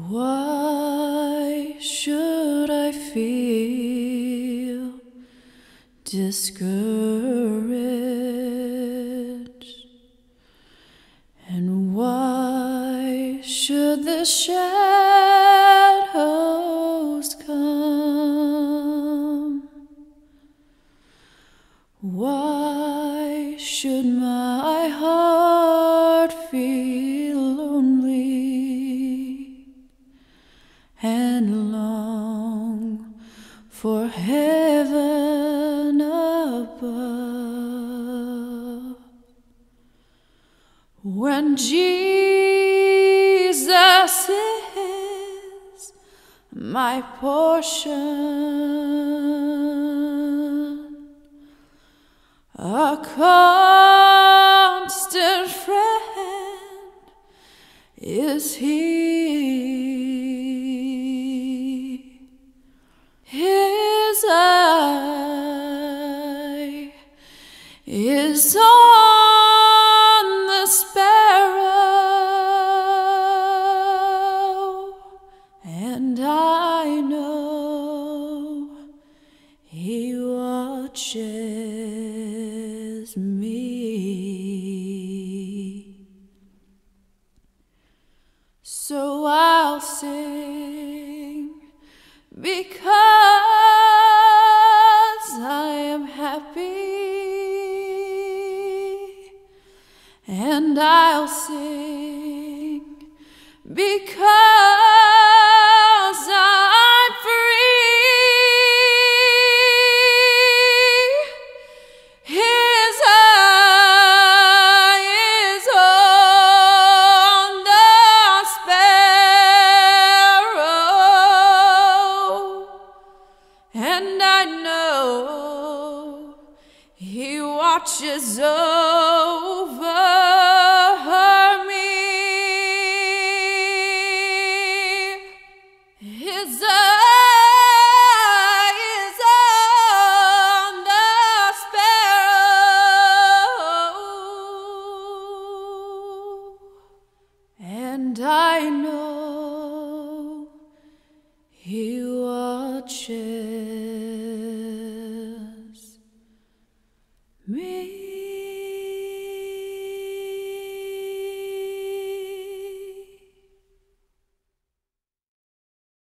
Why should I feel discouraged? And why should the shadows come? Why should my heart feel lonely and long for heaven above, when Jesus is my portion, a constant friend is He. His eye is on the sparrow, and I know He watches me. So I'll sing because I am happy, and I'll sing because I'm free. His eye is on the sparrow, and I know He watches over